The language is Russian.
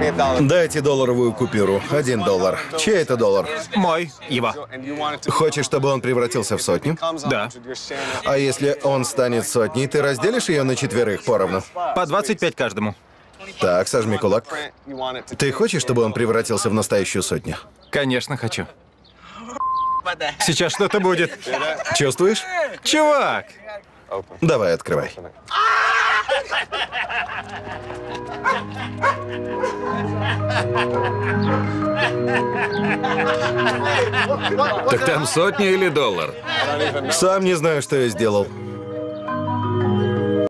Дайте долларовую купюру. $1. Чей это доллар? Мой. Его. Хочешь, чтобы он превратился в сотню? Да. А если он станет сотней, ты разделишь ее на четверых поровну? По 25 каждому. Так, сожми кулак. Ты хочешь, чтобы он превратился в настоящую сотню? Конечно, хочу. Сейчас что-то будет. Чувствуешь? Чувак! Давай, открывай. Так там сотня или доллар? Сам не знаю, что я сделал.